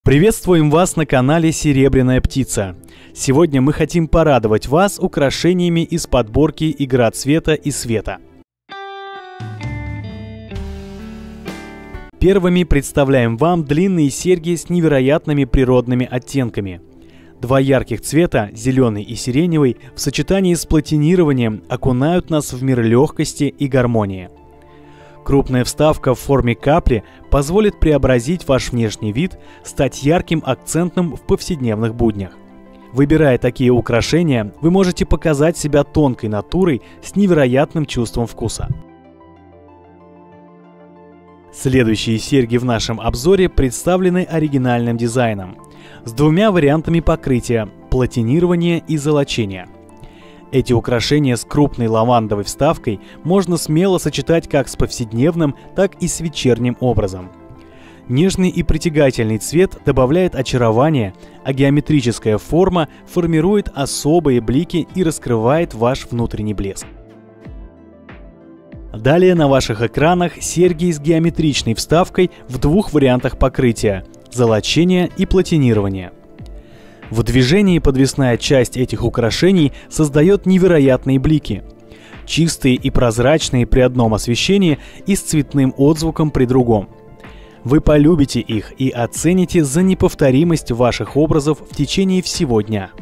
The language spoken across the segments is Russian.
Приветствуем вас на канале Серебряная птица. Сегодня мы хотим порадовать вас украшениями из подборки «Игра цвета и света». Первыми представляем вам длинные серьги с невероятными природными оттенками. Два ярких цвета, зеленый и сиреневый, в сочетании с платинированием окунают нас в мир легкости и гармонии. Крупная вставка в форме капли позволит преобразить ваш внешний вид, стать ярким акцентом в повседневных буднях. Выбирая такие украшения, вы можете показать себя тонкой натурой с невероятным чувством вкуса. Следующие серьги в нашем обзоре представлены оригинальным дизайном, с двумя вариантами покрытия – платинирование и золочение. Эти украшения с крупной лавандовой вставкой можно смело сочетать как с повседневным, так и с вечерним образом. Нежный и притягательный цвет добавляет очарование, а геометрическая форма формирует особые блики и раскрывает ваш внутренний блеск. Далее на ваших экранах серьги с геометричной вставкой в двух вариантах покрытия – золочение и платинирование. В движении подвесная часть этих украшений создает невероятные блики. Чистые и прозрачные при одном освещении и с цветным отзвуком при другом. Вы полюбите их и оцените за неповторимость ваших образов в течение всего дня.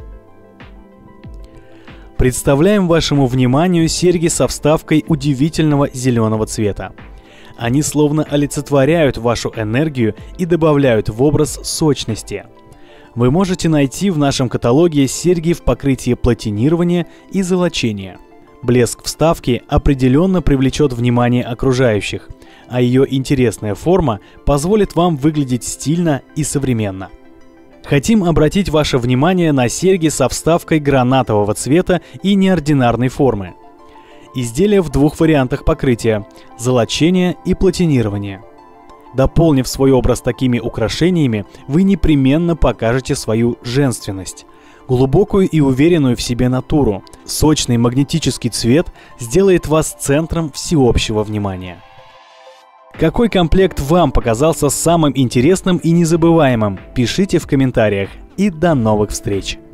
Представляем вашему вниманию серьги со вставкой удивительного зеленого цвета. Они словно олицетворяют вашу энергию и добавляют в образ сочности. Вы можете найти в нашем каталоге серьги в покрытии платинирования и золочения. Блеск вставки определенно привлечет внимание окружающих, а ее интересная форма позволит вам выглядеть стильно и современно. Хотим обратить ваше внимание на серьги со вставкой гранатового цвета и неординарной формы. Изделия в двух вариантах покрытия – золочение и платинирование. Дополнив свой образ такими украшениями, вы непременно покажете свою женственность. Глубокую и уверенную в себе натуру, сочный магнетический цвет сделает вас центром всеобщего внимания. Какой комплект вам показался самым интересным и незабываемым? Пишите в комментариях. И до новых встреч!